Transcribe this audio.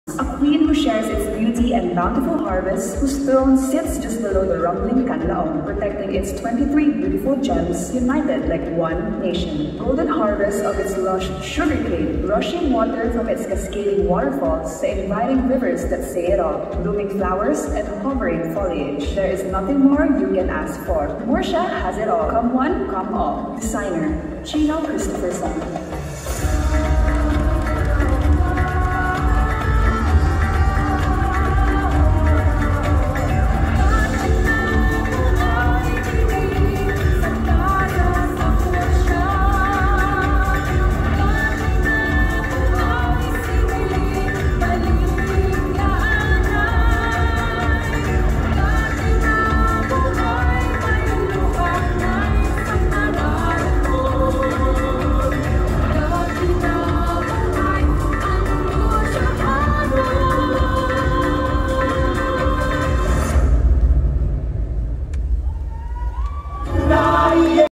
A queen who shares its beauty and bountiful harvest, whose throne sits just below the rumbling Canlaon, protecting its 23 beautiful gems, united like one nation. Golden harvest of its lush sugarcane, rushing water from its cascading waterfalls, the inviting rivers that say it all, blooming flowers and hovering foliage. There is nothing more you can ask for. Murcia has it all. Come one, come all. Designer, Chino Christopherson.